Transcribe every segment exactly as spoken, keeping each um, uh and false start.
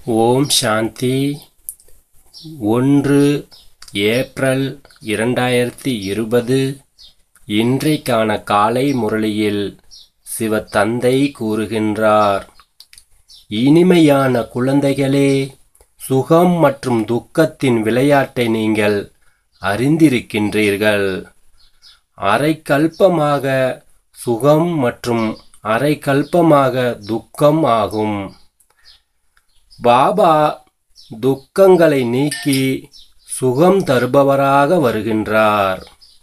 ஓம் சாந்தி. ஒன்று ஏப்ரல் இரண்டாயிரத்தி இருபது. இன்றைக்கான காலை முரளியில் சிவத்தந்தை கூறுகின்றார், இனிமையான குழந்தைகளே, சுகம் மற்றும் துக்கத்தின் விளையாட்டை நீங்கள் அறிந்திருக்கின்றீர்கள். அரைக்கல்பமாக சுகம் மற்றும் அரைக்கல்பமாக துக்கம் ஆகும். பாபா துக்கங்களை நீக்கி சுகம் தருபவராக வருகின்றார்.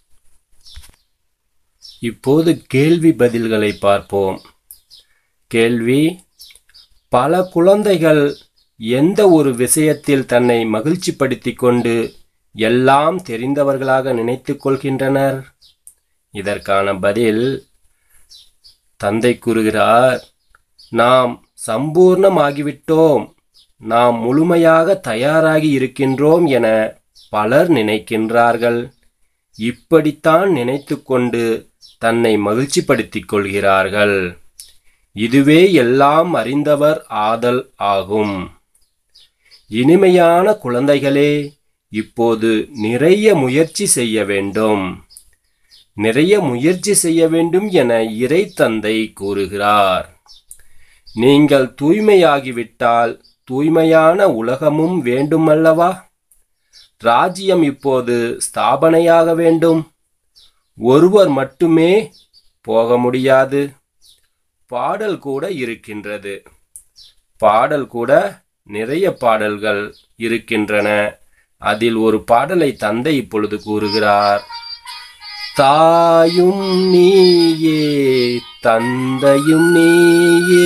இப்போது கேள்வி பதில்களை பார்ப்போம். கேள்வி: பல குழந்தைகள் எந்த ஒரு விஷயத்தில் தன்னை மகிழ்ச்சிப்படுத்தி கொண்டு எல்லாம் தெரிந்தவர்களாக நினைத்து கொள்கின்றனர்? இதற்கான பதில் தந்தை கூறுகிறார், நாம் சம்பூர்ணமாகிவிட்டோம், நாம் முழுமையாக தயாராகி இருக்கின்றோம் என பலர் நினைக்கின்றார்கள். இப்படித்தான் நினைத்து கொண்டு தன்னை மகிழ்ச்சிப்படுத்திக் கொள்கிறார்கள். இதுவே எல்லாம் அறிந்தவர் ஆதல் ஆகும். இனிமையான குழந்தைகளே, இப்போது நிறைய முயற்சி செய்ய வேண்டும். நிறைய முயற்சி செய்ய வேண்டும் என இறை தந்தை கூறுகிறார். நீங்கள் தூய்மையாகிவிட்டால் தூய்மையான உலகமும் வேண்டுமல்லவா? ராஜ்யம் இப்போது ஸ்தாபனையாக வேண்டும். ஒருவர் மட்டுமே போக முடியாது. பாடல் கூட இருக்கின்றது. பாடல் கூட நிறைய பாடல்கள் இருக்கின்றன. அதில் ஒரு பாடலை தந்தை இப்பொழுது கூறுகிறார். தாயும் நீயே, தந்தையும் நீயே,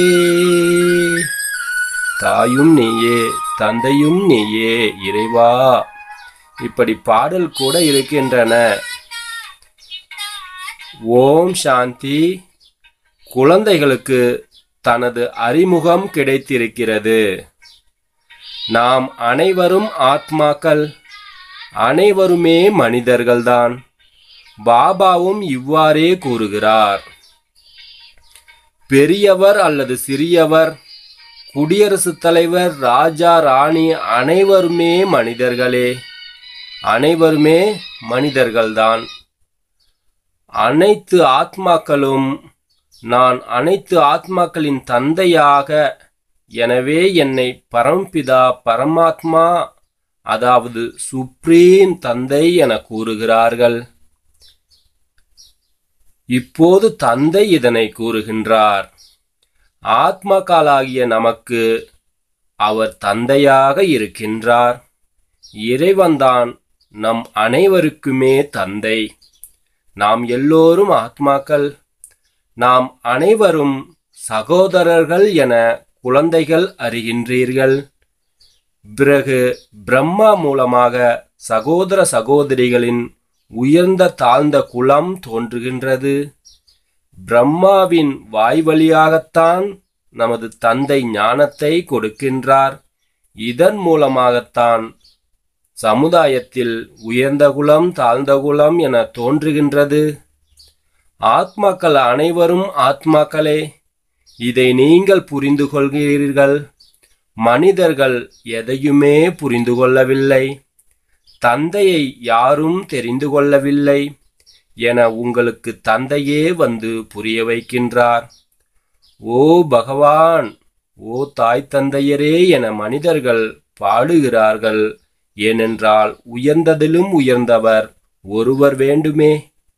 தாயும் நீயே, தந்தையும் நீயே இறைவா. இப்படி பாடல் கூட இருக்கின்றன. ஓம் சாந்தி. குழந்தைகளுக்கு தனது அறிமுகம் கிடைத்திருக்கிறது. நாம் அனைவரும் ஆத்மாக்கள், அனைவருமே மனிதர்கள்தான். பாபாவும் இவ்வாறே கூறுகிறார். பெரியவர் அல்லது சிறியவர், குடியரசுத் தலைவர், ராஜா, ராணி, அனைவருமே மனிதர்களே. அனைவருமே மனிதர்கள்தான். அனைத்து ஆத்மாக்களும் நான் அனைத்து ஆத்மாக்களின் தந்தையாக, எனவே என்னை பரம்பிதா பரமாத்மா, அதாவது சுப்ரீம் தந்தை என கூறுகிறார்கள். இப்போது தந்தை இதனை கூறுகின்றார். ஆத்மாக்களாகிய நமக்கு அவர் தந்தையாக இருக்கின்றார். இறைவன்தான் நம் அனைவருக்குமே தந்தை. நாம் எல்லோரும் ஆத்மாக்கள். நாம் அனைவரும் சகோதரர்கள் என குழந்தைகள் அறிகின்றீர்கள். பிறகு பிரம்மா மூலமாக சகோதர சகோதரிகளின் உயர்ந்த தாழ்ந்த குலம் தோன்றுகின்றது. பிரம்மாவின் வாய் வழியாகத்தான் நமது தந்தை ஞானத்தை கொடுக்கின்றார். இதன் மூலமாகத்தான் சமுதாயத்தில் உயர்ந்த குலம் தாழ்ந்த குலம் என தோன்றுகின்றது. ஆத்மாக்கள் அனைவரும் ஆத்மாக்களே. இதை நீங்கள் புரிந்து கொள்கிறீர்கள். மனிதர்கள் எதையுமே புரிந்து கொள்ளவில்லை. தந்தையை யாரும் தெரிந்து கொள்ளவில்லை என உங்களுக்கு தந்தையே வந்து புரிய வைக்கின்றார். ஓ பகவான், ஓ தாய் தந்தையரே என மனிதர்கள் பாடுகிறார்கள். ஏனென்றால் உயர்ந்ததிலும் உயர்ந்தவர் ஒருவர் வேண்டுமே.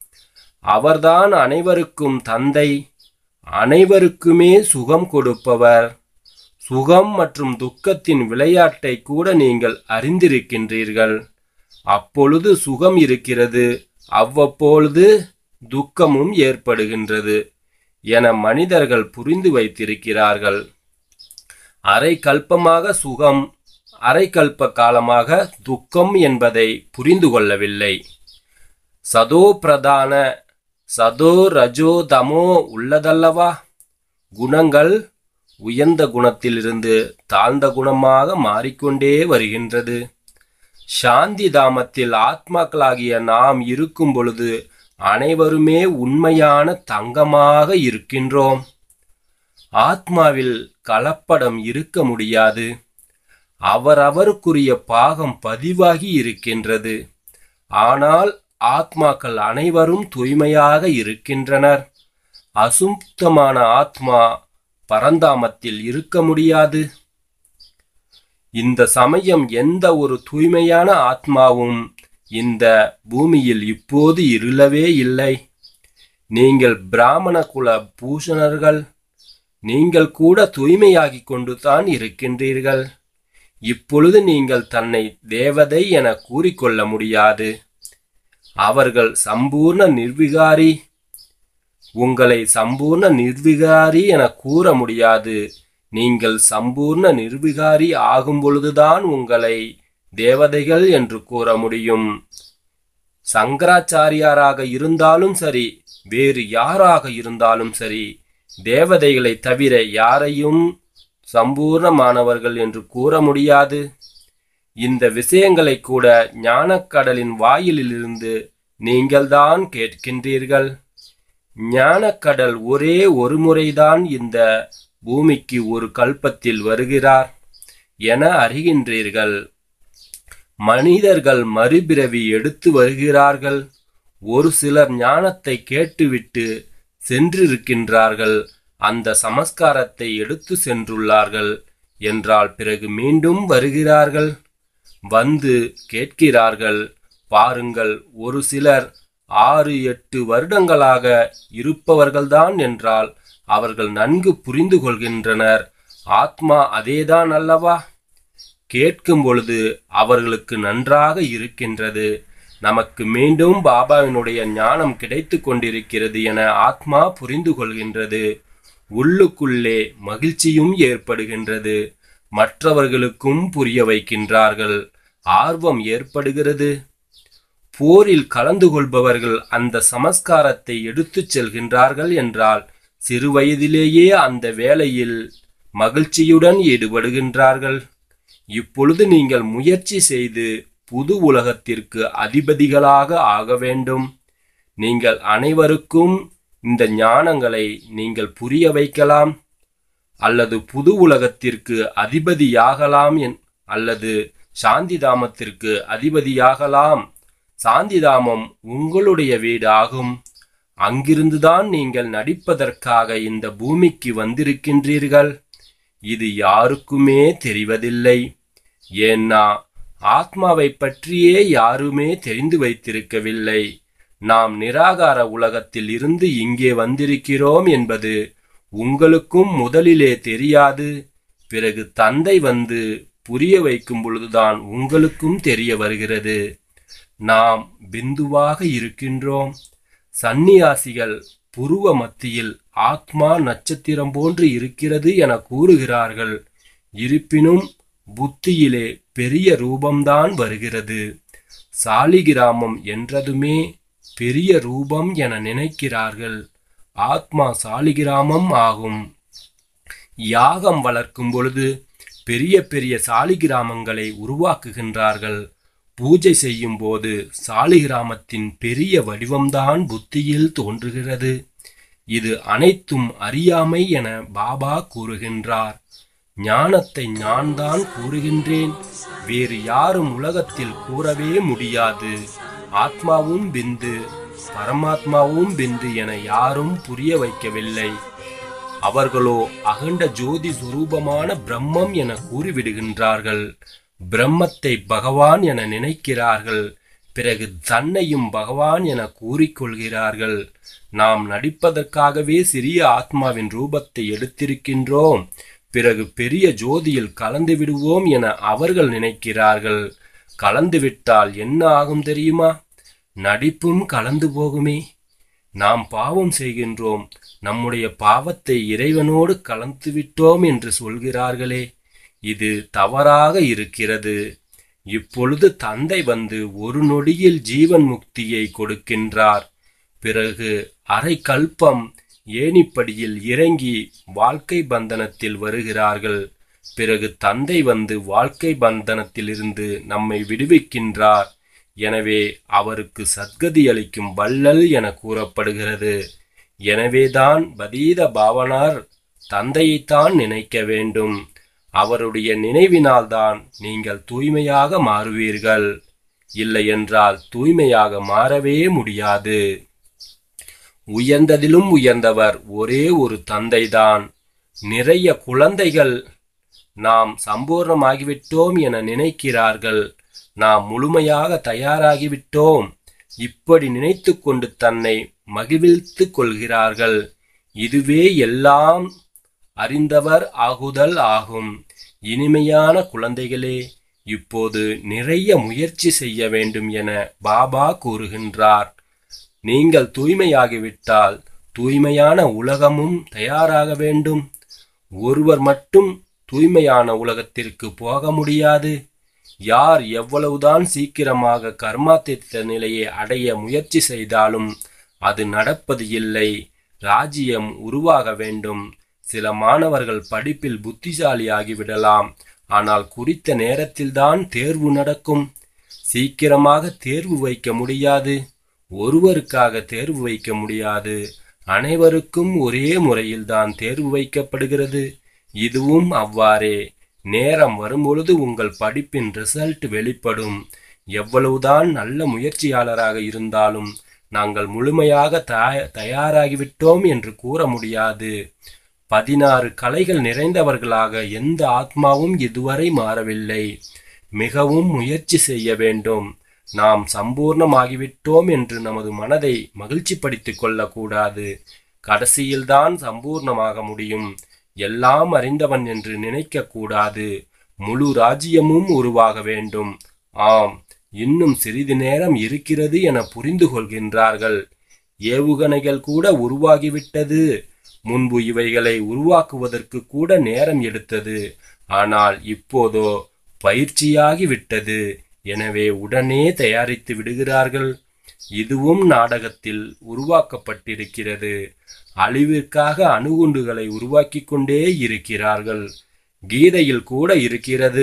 அவர்தான் அனைவருக்கும் தந்தை, அனைவருக்குமே சுகம் கொடுப்பவர். சுகம் மற்றும் துக்கத்தின் விளையாட்டை கூட நீங்கள் அறிந்திருக்கின்றீர்கள். அப்பொழுது சுகம் இருக்கிறது, அவ்வப்பொழுது துக்கமும் ஏற்படுகின்றது என மனிதர்கள் புரிந்து வைத்திருக்கிறார்கள். அரை கல்பமாக சுகம், அரை கல்ப காலமாக துக்கம் என்பதை புரிந்து கொள்ளவில்லை. சதோ பிரதான, சதோ ரஜோ தமோ உள்ளதல்லவா? குணங்கள் உயர்ந்த குணத்திலிருந்து தாழ்ந்த குணமாக மாறிக்கொண்டே வருகின்றது. சாந்தி தாமத்தில் ஆத்மாக்களாகிய நாம் இருக்கும் பொழுது அனைவருமே உண்மையான தங்கமாக இருக்கின்றோம். ஆத்மாவில் கலப்படம் இருக்க முடியாது. அவரவருக்குரிய பாகம் பதிவாகி இருக்கின்றது. ஆனால் ஆத்மாக்கள் அனைவரும் தூய்மையாக இருக்கின்றனர். அசுத்தமான ஆத்மா பரந்தாமத்தில் இருக்க முடியாது. இந்த சமயம் எந்த ஒரு தூய்மையான ஆத்மாவும் இந்த பூமியில் இப்போது இருளவே இல்லை. நீங்கள் பிராமண குல பூஷணர்கள். நீங்கள் கூட தூய்மையாகிக் கொண்டு தான் இருக்கின்றீர்கள். இப்பொழுது நீங்கள் தன்னை தேவதை என கூறிக்கொள்ள முடியாது. அவர்கள் சம்பூர்ண நிர்விகாரி. உங்களை சம்பூர்ண நிர்விகாரி என கூற முடியாது. நீங்கள் சம்பூர்ண நிர்விகாரி ஆகும் பொழுதுதான் உங்களை தேவதைகள் என்று கூற முடியும். சங்கராச்சாரியாராக இருந்தாலும் சரி, வேறு யாராக இருந்தாலும் சரி, தேவதைகளை தவிர யாரையும் சம்பூர்ணமானவர்கள் என்று கூற முடியாது. இந்த விஷயங்களை கூட ஞானக்கடலின் வாயிலிலிருந்து நீங்கள்தான் கேட்கின்றீர்கள். ஞானக்கடல் ஒரே ஒரு முறைதான் இந்த பூமிக்கு ஒரு கல்பத்தில் வருகிறார் என அறிகின்றீர்கள். மனிதர்கள் மறுபிறவி எடுத்து வருகிறார்கள். ஒரு சிலர் ஞானத்தை கேட்டுவிட்டு சென்றிருக்கின்றார்கள். அந்த சமஸ்காரத்தை எடுத்து சென்றுள்ளார்கள் என்றால் பிறகு மீண்டும் வருகிறார்கள். வந்து கேட்கிறார்கள். பாருங்கள், ஒரு சிலர் ஆறு எட்டு வருடங்களாக இருப்பவர்கள்தான் என்றால் அவர்கள் நன்கு புரிந்து கொள்கின்றனர். ஆத்மா அதேதான் அல்லவா? கேட்கும் பொழுது அவர்களுக்கு நன்றாக இருக்கின்றது. நமக்கு மீண்டும் பாபாவினுடைய ஞானம் கிடைத்து கொண்டிருக்கிறது என ஆத்மா புரிந்து கொள்கின்றது. உள்ளுக்குள்ளே மகிழ்ச்சியும் ஏற்படுகின்றது. மற்றவர்களுக்கும் புரிய வைக்கின்றார்கள். ஆர்வம் ஏற்படுகிறது. போரில் கலந்து கொள்பவர்கள் அந்த சமஸ்காரத்தை எடுத்துச் செல்கின்றார்கள் என்றால் சிறு வயதிலேயே அந்த வேளையில் மகிழ்ச்சியுடன் ஈடுபடுகின்றார்கள். இப்பொழுது நீங்கள் முயற்சி செய்து புது உலகத்திற்கு அதிபதிகளாக ஆக வேண்டும். நீங்கள் அனைவருக்கும் இந்த ஞானங்களை நீங்கள் புரிய வைக்கலாம். அல்லது புது உலகத்திற்கு அதிபதியாகலாம், அல்லது சாந்திதாமத்திற்கு அதிபதியாகலாம். சாந்திதாமம் உங்களுடைய வீடு ஆகும். அங்கிருந்துதான் நீங்கள் நடிப்பதற்காக இந்த பூமிக்கு வந்திருக்கின்றீர்கள். இது யாருக்குமே தெரிவதில்லை. ஏன்னா ஆத்மாவை பற்றியே யாருமே தெரிந்து வைத்திருக்கவில்லை. நாம் நிராகார உலகத்தில் இருந்து இங்கே வந்திருக்கிறோம் என்பது உங்களுக்கும் முதலிலே தெரியாது. பிறகு தந்தை வந்து புரிய வைக்கும் பொழுதுதான் உங்களுக்கும் தெரிய வருகிறது. நாம் பிந்துவாக இருக்கின்றோம். சந்நியாசிகள் புருவ மத்தியில் ஆத்மா நட்சத்திரம் போன்று இருக்கிறது என கூறுகிறார்கள். இருப்பினும் புத்தியிலே பெரிய ரூபம்தான் வருகிறது. சாலிகிராமம் என்றதுமே பெரிய ரூபம் என நினைக்கிறார்கள். ஆத்மா சாலிகிராமம் ஆகும். யாகம் வளர்க்கும் பொழுது பெரிய பெரிய சாலிகிராமங்களை உருவாக்குகின்றார்கள். பூஜை செய்யும் போது சாலிகிராமத்தின் பெரிய வடிவம்தான் புத்தியில் தோன்றுகிறது. இது அனைத்தும் அறியாமை என பாபா கூறுகின்றார். ஞானத்தை நான் தான் கூறுகின்றேன். வேறு யாரும் உலகத்தில் கூறவே முடியாது. ஆத்மாவும் பிந்து, பரமாத்மாவும் பிந்து என யாரும் புரிய வைக்கவில்லை. அவர்களோ அகண்ட ஜோதி சுரூபமான பிரம்மம் என கூறிவிடுகின்றார்கள். பிரம்மத்தை பகவான் என நினைக்கிறார்கள். பிறகு தன்னையும் பகவான் என கூறிக்கொள்கிறார்கள். நாம் நடிப்பதற்காகவே சிறிய ஆத்மாவின் ரூபத்தை எடுத்திருக்கின்றோம். பிறகு பெரிய ஜோதியில் கலந்து விடுவோம் என அவர்கள் நினைக்கிறார்கள். கலந்துவிட்டால் என்ன ஆகும் தெரியுமா? நடிப்பும் கலந்து போகுமே. நாம் பாவம் செய்கின்றோம், நம்முடைய பாவத்தை இறைவனோடு கலந்து விட்டோம் என்று சொல்கிறார்களே, இது தவறாக இருக்கிறது. இப்பொழுது தந்தை வந்து ஒரு நொடியில் ஜீவன் முக்தியை கொடுக்கின்றார். பிறகு அரை கல்பம் ஏணிப்படியில் இறங்கி வாழ்க்கை பந்தனத்தில் வருகிறார்கள். பிறகு தந்தை வந்து வாழ்க்கை பந்தனத்திலிருந்து நம்மை விடுவிக்கின்றார். எனவே அவருக்கு சத்கதி அளிக்கும் வள்ளல் என கூறப்படுகிறது. எனவேதான் பதீத பாவனார் தந்தையைத்தான் நினைக்க வேண்டும். அவருடைய நினைவினால்தான் நீங்கள் தூய்மையாக மாறுவீர்கள். இல்லையென்றால் தூய்மையாக மாறவே முடியாது. உயர்ந்ததிலும் உயர்ந்தவர் ஒரே ஒரு தந்தைதான். நிறைய குழந்தைகள் நாம் சம்பூர்ணமாகிவிட்டோம் என நினைக்கிறார்கள். நாம் முழுமையாக தயாராகிவிட்டோம் இப்படி நினைத்து கொண்டு தன்னை மகிழ்வித்து கொள்கிறார்கள். இதுவே எல்லாம் அறிந்தவர் ஆகுதல் ஆகும். இனிமையான குழந்தைகளே, இப்போது நிறைய முயற்சி செய்ய வேண்டும் என பாபா கூறுகின்றார். நீங்கள் தூய்மையாகிவிட்டால் தூய்மையான உலகமும் தயாராக வேண்டும். ஒருவர் மட்டும் தூய்மையான உலகத்திற்கு போக முடியாது. யார் எவ்வளவுதான் சீக்கிரமாக கர்மாத்தீர்த்த நிலையை அடைய முயற்சி செய்தாலும் அது நடப்பது இல்லை. ராஜ்யம் உருவாக வேண்டும். சில மாணவர்கள் படிப்பில் புத்திசாலியாகிவிடலாம். ஆனால் குறித்த நேரத்தில்தான் தேர்வு நடக்கும். சீக்கிரமாக தேர்வு வைக்க முடியாது. ஒருவருக்காக தேர்வு வைக்க முடியாது. அனைவருக்கும் ஒரே முறையில்தான் தேர்வு வைக்கப்படுகிறது. இதுவும் அவ்வாறே. நேரம் வரும்பொழுது உங்கள் படிப்பின் ரிசல்ட் வெளிப்படும். எவ்வளவுதான் நல்ல முயற்சியாளராக இருந்தாலும் நாங்கள் முழுமையாக தயாராகிவிட்டோம் என்று கூற முடியாது. பதினாறு கலைகள் நிறைந்தவர்களாக எந்த ஆத்மாவும் இதுவரை மாறவில்லை. மிகவும் முயற்சி செய்ய வேண்டும். நாம் சம்பூர்ணமாகிவிட்டோம் என்று நமது மனதை மகிழ்ச்சிப்படுத்திக் கொள்ளக்கூடாது. கடைசியில்தான் சம்பூர்ணமாக முடியும். எல்லாம் அறிந்தவன் என்று நினைக்க கூடாது. முழு ராஜ்யமும் உருவாக வேண்டும். ஆம், இன்னும் சிறிது நேரம் இருக்கிறது என புரிந்து கொள்கின்றார்கள். ஏவுகணைகள் கூட உருவாகிவிட்டது. முன்பு இவைகளை உருவாக்குவதற்கு கூட நேரம் எடுத்தது. ஆனால் இப்போதோ பயிற்சியாகிவிட்டது. எனவே உடனே தயாரித்து விடுகிறார்கள். இதுவும் நாடகத்தில் உருவாக்கப்பட்டிருக்கிறது. அழிவிற்காக அணுகுண்டுகளை உருவாக்கி கொண்டே இருக்கிறார்கள். கீதையில் கூட இருக்கிறது.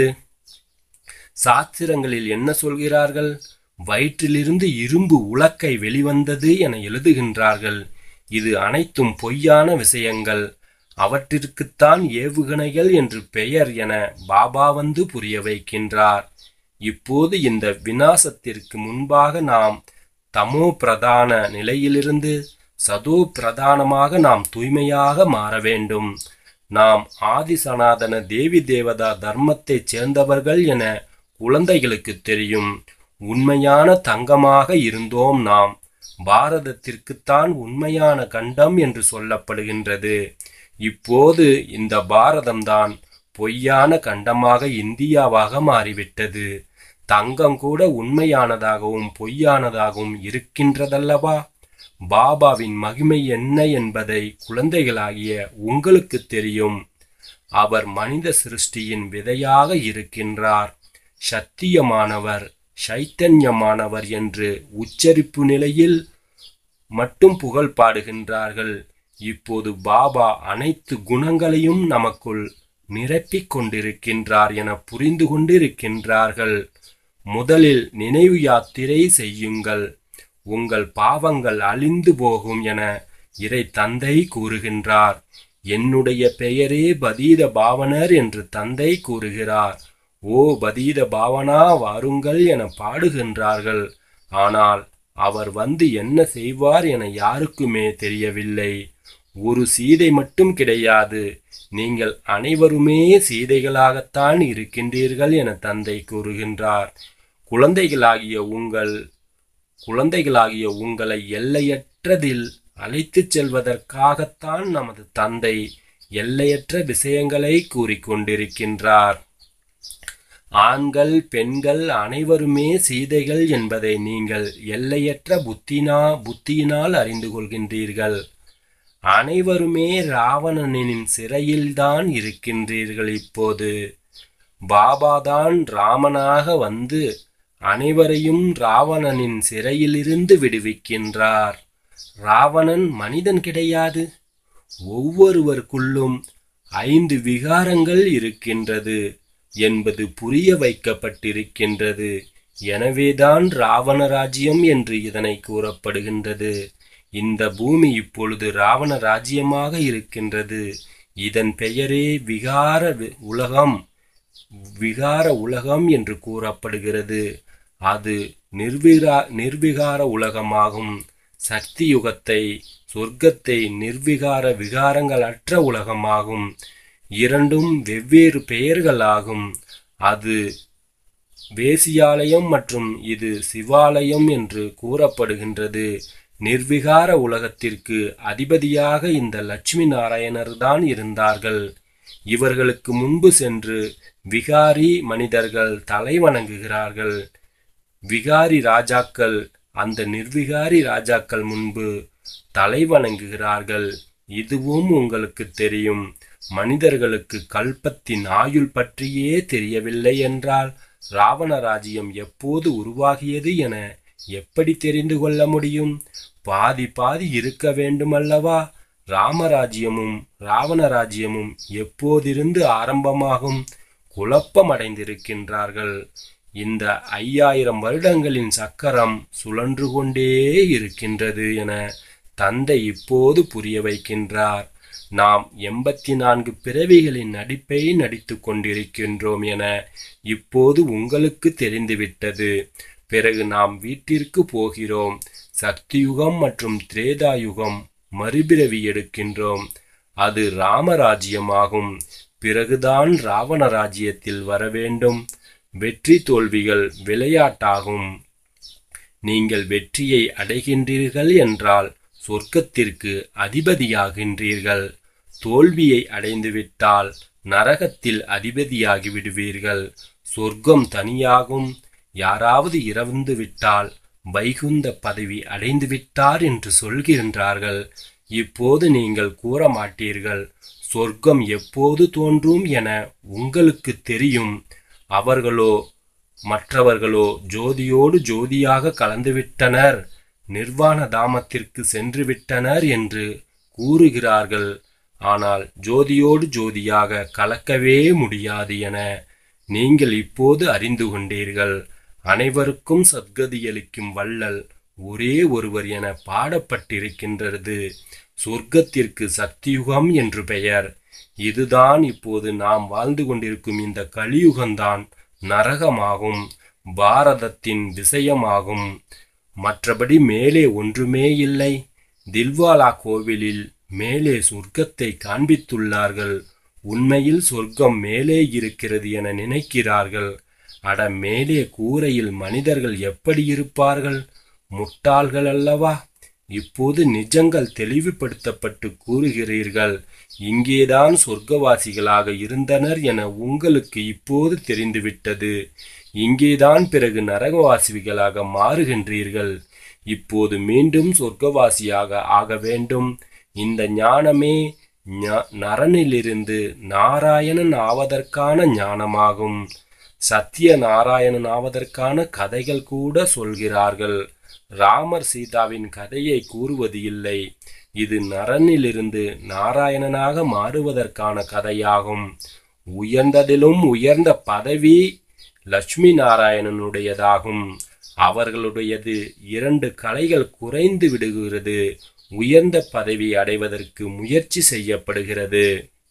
சாஸ்திரங்களில் என்ன சொல்கிறார்கள்? வயிற்றிலிருந்து இரும்பு உலக்கை வெளிவந்தது என எழுதுகின்றார்கள். இது அனைத்தும் பொய்யான விஷயங்கள். அவற்றிற்குத்தான் ஏவுகணைகள் என்று பெயர் என பாபா வந்து புரிய வைக்கின்றார். இப்போது இந்த விநாசத்திற்கு முன்பாக நாம் தமோ பிரதான நிலையிலிருந்து சதோ பிரதானமாக நாம் தூய்மையாக மாற வேண்டும். நாம் ஆதி சனாதன தேவி தேவதா தர்மத்தை சேர்ந்தவர்கள் என குழந்தைகளுக்கு தெரியும். உண்மையான தங்கமாக இருந்தோம் நாம். பாரதத்திற்குத்தான் உண்மையான கண்டம் என்று சொல்லப்படுகின்றது. இப்போது இந்த பாரதம்தான் பொய்யான கண்டமாக இந்தியாவாக மாறிவிட்டது. தங்கம் கூட உண்மையானதாகவும் பொய்யானதாகவும் இருக்கின்றதல்லவா? பாபாவின் மகிமை என்ன என்பதை குழந்தைகளாகிய உங்களுக்கு தெரியும். அவர் மனித சிருஷ்டியின் விதையாக இருக்கின்றார். சத்தியமானவர், சைத்தன்யமானவர் என்று உச்சரிப்பு நிலையில் மட்டும் புகழ் பாடுகின்றார்கள். இப்போது பாபா அனைத்து குணங்களையும் நமக்குள் நிரப்பிக் கொண்டிருக்கின்றார் என புரிந்து கொண்டிருக்கின்றார்கள். முதலில் நினைவு யாத்திரை செய்யுங்கள். உங்கள் பாவங்கள் அழிந்து போகும் என இறை தந்தை கூறுகின்றார். என்னுடைய பெயரே பதீத பாவனர் என்று தந்தை கூறுகிறார். ஓ பதீத பாவனா வாருங்கள் என பாடுகின்றார்கள். ஆனால் அவர் வந்து என்ன செய்வார் என யாருக்குமே தெரியவில்லை. ஒரு சீதை மட்டும் கிடையாது. நீங்கள் அனைவருமே சீதைகளாகத்தான் இருக்கின்றீர்கள் என தந்தை கூறுகின்றார். குழந்தைகளாகிய உங்கள் குழந்தைகளாகிய உங்களை எல்லையற்றதில் அழைத்துச் செல்வதற்காகத்தான் நமது தந்தை எல்லையற்ற விஷயங்களை கூறிக்கொண்டிருக்கின்றார். ஆண்கள் பெண்கள் அனைவருமே சீதைகள் என்பதை நீங்கள் எல்லையற்ற புத்தினா புத்தியினால் அறிந்து கொள்கின்றீர்கள். அனைவருமே ராவணனின் சிறையில்தான் இருக்கின்றீர்கள். இப்போது பாபாதான் ராமனாக வந்து அனைவரையும் ராவணனின் சிறையிலிருந்து விடுவிக்கின்றார். ராவணன் மனிதன் கிடையாது. ஒவ்வொருவருக்குள்ளும் ஐந்து விகாரங்கள் இருக்கின்றது என்பது புரிய வைக்கப்பட்டிருக்கின்றது. எனவேதான் ராவண ராஜ்யம் என்று இதனை கூறப்படுகின்றது. இந்த பூமி இப்பொழுது ராவண ராஜ்யமாக இருக்கின்றது. இதன் பெயரே விகார உலகம் விகார உலகம் என்று கூறப்படுகிறது. அது நிர்விகா நிர்விகார உலகமாகும். சக்தி யுகத்தை சொர்க்கத்தை நிர்விகார விகாரங்கள் அற்ற உலகமாகும். இரண்டும் வெவ்வேறு பெயர்களாகும். அது வேசியாலயம் மற்றும் இது சிவாலயம் என்று கூறப்படுகின்றது. நிர்விகார உலகத்திற்கு அதிபதியாக இந்த லட்சுமி நாராயணர் தான் இருந்தார்கள். இவர்களுக்கு முன்பு சென்று விகாரி மனிதர்கள் தலை வணங்குகிறார்கள். விகாரி ராஜாக்கள் அந்த நிர்விகாரி ராஜாக்கள் முன்பு தலை வணங்குகிறார்கள். இதுவும் உங்களுக்கு தெரியும். மனிதர்களுக்கு கல்பத்தின் ஆயுள் பற்றியே தெரியவில்லை என்றால் ராவண ராஜ்யம் எப்போது உருவாகியது என எப்படி தெரிந்து கொள்ள முடியும்? பாதி பாதி இருக்க வேண்டுமல்லவா? ராமராஜ்யமும் ராவண ராஜ்யமும் எப்போதிருந்து ஆரம்பமாகும்? குழப்பமடைந்திருக்கின்றார்கள். இந்த ஐயாயிரம் வருடங்களின் சக்கரம் சுழன்று கொண்டே இருக்கின்றது என தந்தை இப்போது புரிய வைக்கின்றார். நாம் எண்பத்தி நான்கு பிறவிகளின் நடிப்பை நடித்து கொண்டிருக்கின்றோம் என இப்போது உங்களுக்கு தெரிந்துவிட்டது. பிறகு நாம் வீட்டிற்கு போகிறோம். சக்தியுகம் மற்றும் திரேதாயுகம் மறுபிறவி எடுக்கின்றோம். அது ராமராஜ்யமாகும். பிறகுதான் ராவண ராஜ்யத்தில் வர வேண்டும். வெற்றி தோல்விகள் விளையாட்டாகும். நீங்கள் வெற்றியை அடைகின்றீர்கள் என்றால் சொர்க்கத்திற்கு அதிபதியாகின்றீர்கள். தோல்வியை அடைந்துவிட்டால் நரகத்தில் அதிபதியாகி விடுவீர்கள். சொர்க்கம் தனியாகும். யாராவது இறந்து விட்டால் வைகுந்த பதவி அடைந்து விட்டார் என்று சொல்கின்றார்கள். இப்போது நீங்கள் கூற மாட்டீர்கள், சொர்க்கம் எப்போது தோன்றும் என உங்களுக்கு தெரியும். அவர்களோ மற்றவர்களோ ஜோதியோடு ஜோதியாக கலந்துவிட்டனர், நிர்வாண தாமத்திற்கு சென்று விட்டனர் என்று கூறுகிறார்கள். ஆனால் ஜோதியோடு ஜோதியாக கலக்கவே முடியாது என நீங்கள் இப்போது அறிந்து கொண்டீர்கள். அனைவருக்கும் சத்கதியளிக்கும் வள்ளல் ஒரே ஒருவர் என பாடப்பட்டிருக்கின்றது. சொர்க்கத்திற்கு சக்தியுகம் என்று பெயர். இதுதான் இப்போது நாம் வாழ்ந்து கொண்டிருக்கும் இந்த கலியுகம்தான் நரகமாகும், பாரதத்தின் விஷயமாகும். மற்றபடி மேலே ஒன்றுமே இல்லை. தில்வாலா கோவிலில் மேலே சொர்க்கத்தை காண்பித்துள்ளார்கள். உண்மையில் சொர்க்கம் மேலே இருக்கிறது என நினைக்கிறார்கள். அட, மேலே கூரையில் மனிதர்கள் எப்படி இருப்பார்கள்? முட்டாள்கள் அல்லவா? இப்போது நிஜங்கள் தெளிவுபடுத்தப்பட்டு கூறுகிறீர்கள். இங்கேதான் சொர்க்கவாசிகளாக இருந்தனர் என உங்களுக்கு இப்போது தெரிந்துவிட்டது. இங்கேதான் பிறகு நரகவாசிகளாக மாறுகின்றீர்கள். இப்போது மீண்டும் சொர்க்கவாசியாக ஆக வேண்டும். இந்த ஞானமே நரனிலிருந்து நாராயணன் ஆவதற்கான ஞானமாகும். சத்திய நாராயணன் ஆவதற்கான கதைகள் கூட சொல்கிறார்கள். ராமர் சீதாவின் கதையை கூறுவது இல்லை. இது நரனிலிருந்து நாராயணனாக மாறுவதற்கான கதையாகும். உயர்ந்ததிலும் உயர்ந்த பதவி லட்சுமி நாராயணனுடையதாகும். அவர்களுடையது இரண்டு கலைகள் குறைந்து விடுகிறது. உயர்ந்த பதவி அடைவதற்கு முயற்சி செய்யப்படுகிறது.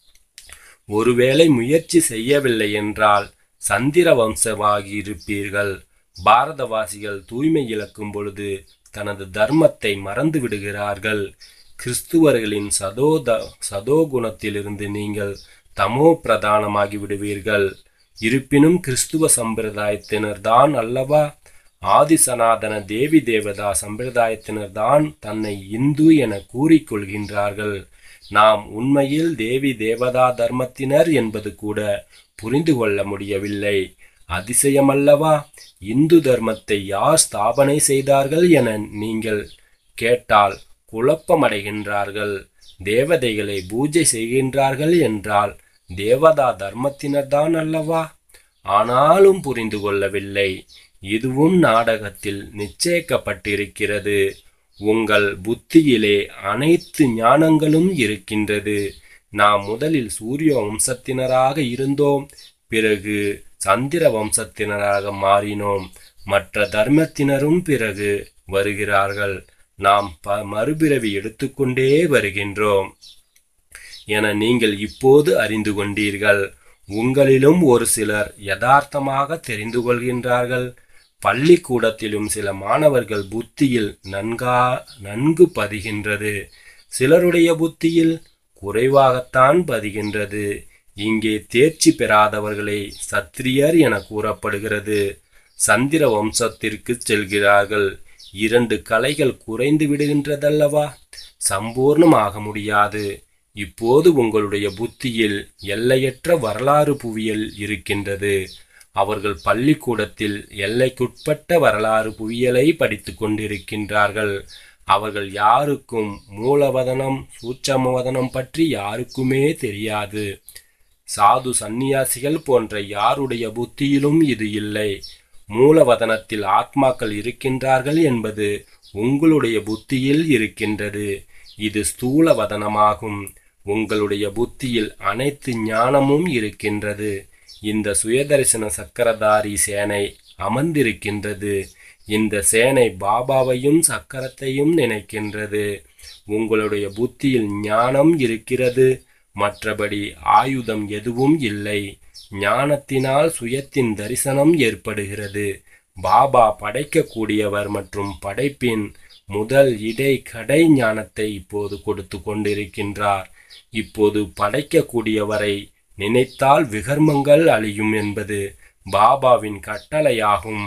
ஒருவேளை முயற்சி செய்யவில்லை என்றால் சந்திர வம்சமாகி இருப்பீர்கள். பாரதவாசிகள் தூய்மை இழக்கும் பொழுது தனது தர்மத்தை மறந்து விடுகிறார்கள். கிறிஸ்துவர்களின் சதோத சதோகுணத்திலிருந்து நீங்கள் தமோ பிரதானமாகி விடுவீர்கள். இருப்பினும் கிறிஸ்துவ சம்பிரதாயத்தினர் தான் அல்லவா, ஆதி சனாதன தேவி தேவதா சம்பிரதாயத்தினர் தான் தன்னை இந்து என கூறிக்கொள்கின்றார்கள். நாம் உண்மையில் தேவி தேவதா தர்மத்தினர் என்பது கூட புரிந்து கொள்ள முடியவில்லை. அதிசயமல்லவா? இந்து தர்மத்தை யார் ஸ்தாபனை செய்தார்கள் என நீங்கள் கேட்டால் குழப்பமடைகின்றார்கள். தேவதைகளை பூஜை செய்கின்றார்கள் என்றால் தேவதா தர்மத்தினர்தான் அல்லவா? ஆனாலும் புரிந்து கொள்ளவில்லை. இதுவும் நாடகத்தில் நிச்சயிக்கப்பட்டிருக்கிறது. உங்கள் புத்தியிலே அனைத்து ஞானங்களும் இருக்கின்றது. நாம் முதலில் சூரிய வம்சத்தினராக இருந்தோம், பிறகு சந்திர வம்சத்தினராக மாறினோம். மற்ற தர்மத்தினரும் பிறகு வருகிறார்கள். நாம் ப மறுபிறவி எடுத்துக்கொண்டே வருகின்றோம். என நீங்கள் இப்போது அறிந்து கொண்டீர்கள். உங்களிலும் ஒரு சிலர் யதார்த்தமாக தெரிந்து கொள்கின்றார்கள். பள்ளிக்கூடத்திலும் சில மாணவர்கள் புத்தியில் நன்கா நன்கு பதிகின்றது. சிலருடைய புத்தியில் குறைவாகத்தான் பதிகின்றது. இங்கே தேர்ச்சி பெறாதவர்களை சத்திரியர் என கூறப்படுகிறது. சந்திர வம்சத்திற்கு செல்கிறார்கள். இரண்டு கலைகள் குறைந்து விடுகின்றதல்லவா? சம்பூர்ணமாக முடியாது. இப்போது உங்களுடைய புத்தியில் எல்லையற்ற வரலாறு புவியியல் இருக்கின்றது. அவர்கள் பள்ளிக்கூடத்தில் எல்லைக்குட்பட்ட வரலாறு புவியியலை படித்து கொண்டிருக்கின்றார்கள். அவர்கள் யாருக்கும் மூலவதனம் சூட்சமவதனம் பற்றி யாருக்குமே தெரியாது. சாது சந்நியாசிகள் போன்ற யாருடைய புத்தியிலும் இது இல்லை. மூலவதனத்தில் ஆத்மாக்கள் இருக்கின்றார்கள் என்பது உங்களுடைய புத்தியில் இருக்கின்றது. இது ஸ்தூல வதனமாகும். உங்களுடைய புத்தியில் அனைத்து ஞானமும் இருக்கின்றது. இந்த சுயதரிசன சக்கரதாரி சேனை அமர்ந்திருக்கின்றது. இந்த சேனை பாபாவையும் சக்கரத்தையும் நினைக்கின்றது. உங்களுடைய புத்தியில் ஞானம் இருக்கிறது. மற்றபடி ஆயுதம் எதுவும் இல்லை. ஞானத்தினால் சுயத்தின் தரிசனம் ஏற்படுகிறது. பாபா படைக்கக்கூடியவர் மற்றும் படைப்பின் முதல் இடை கடை ஞானத்தை இப்போது கொடுத்து கொண்டிருக்கின்றார். இப்போது படைக்கக்கூடியவரை நினைத்தால் விகர்மங்கள் அழியும் என்பது பாபாவின் கட்டளையாகும்.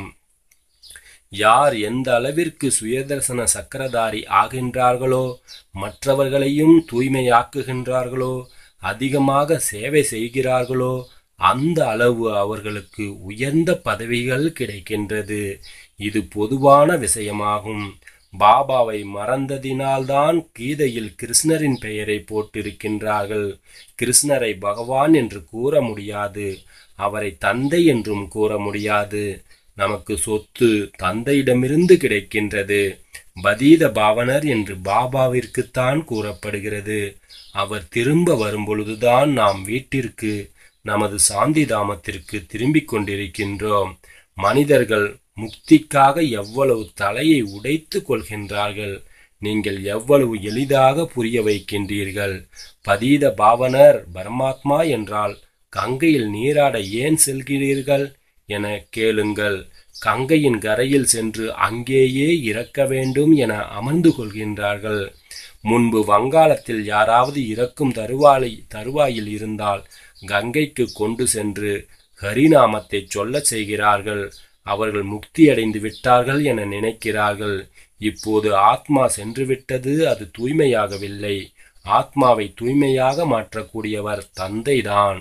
யார் எந்த அளவிற்கு சுயதர்சன சக்கரதாரி ஆகின்றார்களோ, மற்றவர்களையும் தூய்மையாக்குகின்றார்களோ, அதிகமாக சேவை செய்கிறார்களோ, அந்த அளவு அவர்களுக்கு உயர்ந்த பதவிகள் கிடைக்கின்றது. இது பொதுவான விஷயமாகும். பாபாவை மறந்ததினால்தான் கீதையில் கிருஷ்ணரின் பெயரை போட்டிருக்கின்றார்கள். கிருஷ்ணரை பகவான் என்று கூற முடியாது. அவரை தந்தை என்றும் கூற முடியாது. நமக்கு சொத்து தந்தையிடமிருந்து கிடைக்கின்றது. பதீத பாவனர் என்று பாபாவிற்குத்தான் கூறப்படுகிறது. அவர் திரும்ப வரும்பொழுதுதான் நாம் வீட்டிற்கு, நமது சாந்தி தாமத்திற்கு திரும்பிக் கொண்டிருக்கின்றோம். மனிதர்கள் முக்திக்காக எவ்வளவு தலையை உடைத்து கொள்கின்றார்கள். நீங்கள் எவ்வளவு எளிதாக புரிய வைக்கின்றீர்கள். பதீத பாவனர் பரமாத்மா என்றால் கங்கையில் நீராட ஏன் செல்கிறீர்கள் என கேளுங்கள். கங்கையின் கரையில் சென்று அங்கேயே இறக்க வேண்டும் என அமர்ந்து கொள்கின்றார்கள். முன்பு வங்காளத்தில் யாராவது இறக்கும் தருவாயை தருவாயில் இருந்தால் கங்கைக்கு கொண்டு சென்று ஹரிநாமத்தை சொல்ல செய்கிறார்கள். அவர்கள் முக்தியடைந்து விட்டார்கள் என நினைக்கிறார்கள். இப்போது ஆத்மா சென்று விட்டது. அது தூய்மையாகவில்லை. ஆத்மாவை தூய்மையாக மாற்றக்கூடியவர் தந்தைதான்.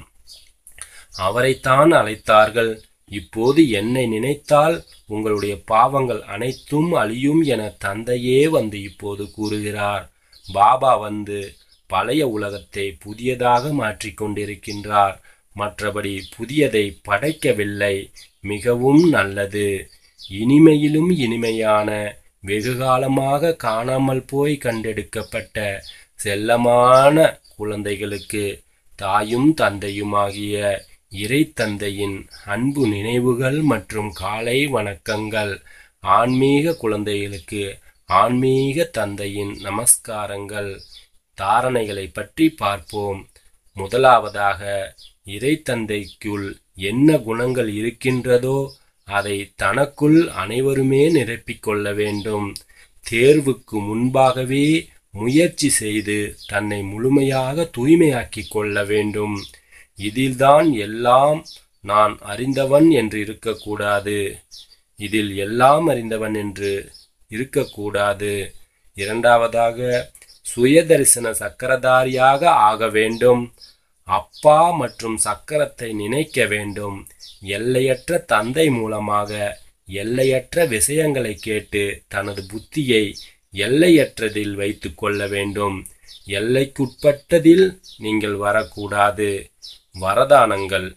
அவரைத்தான் அழைத்தார்கள். இப்போது என்னை நினைத்தால் உங்களுடைய பாவங்கள் அனைத்தும் அழியும் என தந்தையே வந்து இப்போது கூறுகிறார். பாபா வந்து பழைய உலகத்தை புதியதாக மாற்றிக்கொண்டிருக்கின்றார். மற்றபடி புதியதை படைக்கவில்லை. மிகவும் நல்லது. இனிமையிலும் இனிமையான, வெகுகாலமாக காணாமல் போய் கண்டெடுக்கப்பட்ட செல்லமான குழந்தைகளுக்கு தாயும் தந்தையுமாகிய இறை தந்தையின் அன்பு நினைவுகள் மற்றும் காலை வணக்கங்கள். ஆன்மீக குழந்தைகளுக்கு ஆன்மீக தந்தையின் நமஸ்காரங்கள். தாரணைகளை பற்றி பார்ப்போம். முதலாவதாக, இறை தந்தைக்குள் என்ன குணங்கள் இருக்கின்றதோ அதை தனக்குள் அனைவருமே நிரப்பிக்கொள்ள வேண்டும். தேர்வுக்கு முன்பாகவே முயற்சி செய்து தன்னை முழுமையாக தூய்மையாக்கி கொள்ள வேண்டும். இதில்தான் எல்லாம் நான் அறிந்தவன் என்று இருக்கக்கூடாது. இதில் எல்லாம் அறிந்தவன் என்று இருக்கக்கூடாது. இரண்டாவதாக, சுயதரிசன சக்கரதாரியாக ஆக வேண்டும். அப்பா மற்றும் சக்கரத்தை நினைக்க வேண்டும். எல்லையற்ற தந்தை மூலமாக எல்லையற்ற விஷயங்களை கேட்டு தனது புத்தியை எல்லையற்றதில் வைத்து கொள்ள வேண்டும். எல்லைக்குட்பட்டதில் நீங்கள் வரக்கூடாது. வரதானங்கள்: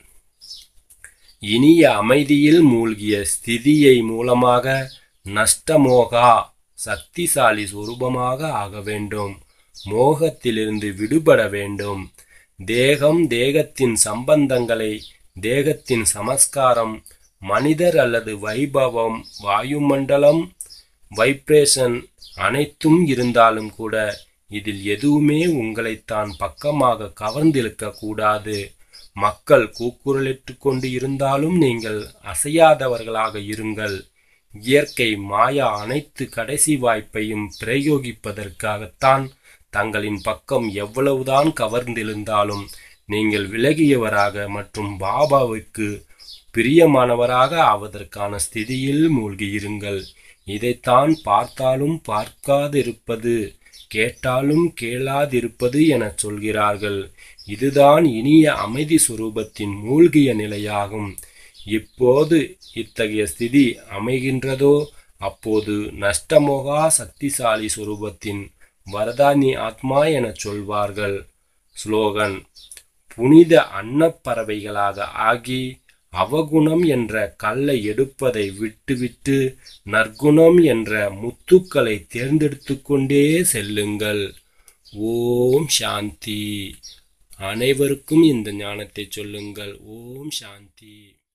இனிய அமைதியில் மூழ்கிய ஸ்திதியை மூலமாக நஷ்டமோகா சக்திசாலி சுரூபமாக ஆக வேண்டும். மோகத்திலிருந்து விடுபட வேண்டும். தேகம், தேகத்தின் சம்பந்தங்களை, தேகத்தின் சமஸ்காரம், மனிதர் அல்லது வைபவம், வாயுமண்டலம், வைப்ரேஷன் அனைத்தும் இருந்தாலும் கூட இதில் எதுவுமே உங்களைத்தான் பக்கமாக கவர்ந்திழுக்க கூடாது. மக்கள் கூக்குரலிட்டு கொண்டு இருந்தாலும் நீங்கள் அசையாதவர்களாக இருங்கள். இயற்கை மாயா அனைத்து கடைசி வாய்ப்பையும் பிரயோகிப்பதற்காகத்தான் தங்களின் பக்கம் எவ்வளவுதான் கவர்ந்திருந்தாலும் நீங்கள் விலகியவராக மற்றும் பாபாவுக்கு பிரியமானவராக ஆவதற்கான ஸ்திதியில் மூழ்கியிருங்கள். இதைத்தான் பார்த்தாலும் பார்க்காதிருப்பது, கேட்டாலும் கேளாதிருப்பது என சொல்கிறார்கள். இதுதான் இனிய அமைதி சுரூபத்தின் மூழ்கிய நிலையாகும். இப்போது இத்தகைய ஸ்திதி அமைகின்றதோ அப்போது நஷ்டமோகா சக்திசாலி சுரூபத்தின் வரதானி ஆத்மா என சொல்வார்கள். ஸ்லோகன்: புனித அன்னப்பறவைகளாக ஆகி அவகுணம் என்ற கல்லை எடுப்பதை விட்டுவிட்டு நற்குணம் என்ற முத்துக்களை தேர்ந்தெடுத்து கொண்டே செல்லுங்கள். ஓம் சாந்தி. அனைவருக்கும் இந்த ஞானத்தை சொல்லுங்கள். ஓம் சாந்தி.